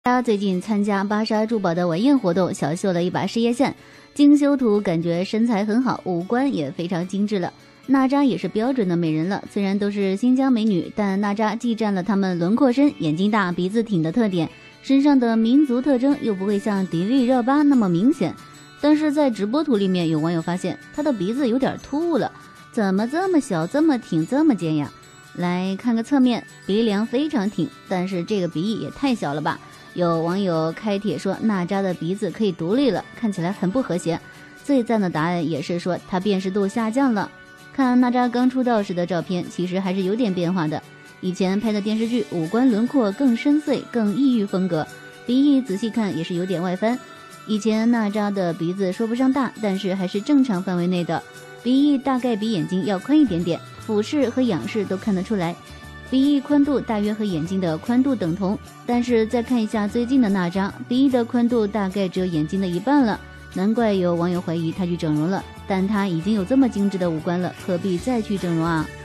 他最近参加芭莎珠宝的晚宴活动，小秀了一把事业线，经修图感觉身材很好，五官也非常精致了。娜扎也是标准的美人了，虽然都是新疆美女，但娜扎既占了她们轮廓深、眼睛大、鼻子挺的特点，身上的民族特征又不会像迪丽热巴那么明显。但是在直播图里面，有网友发现她的鼻子有点突兀了，怎么这么小、这么挺、这么尖呀？来看个侧面，鼻梁非常挺，但是这个鼻翼也太小了吧。有网友开帖说娜扎的鼻子可以独立了，看起来很不和谐。最赞的答案也是说她辨识度下降了。看娜扎刚出道时的照片，其实还是有点变化的。以前拍的电视剧五官轮廓更深邃，更异域风格，鼻翼仔细看也是有点外翻。以前娜扎的鼻子说不上大，但是还是正常范围内的，鼻翼大概比眼睛要宽一点点，俯视和仰视都看得出来。鼻翼宽度大约和眼睛的宽度等同，但是再看一下最近的娜扎，鼻翼的宽度大概只有眼睛的一半了，难怪有网友怀疑她去整容了，但她已经有这么精致的五官了，何必再去整容啊？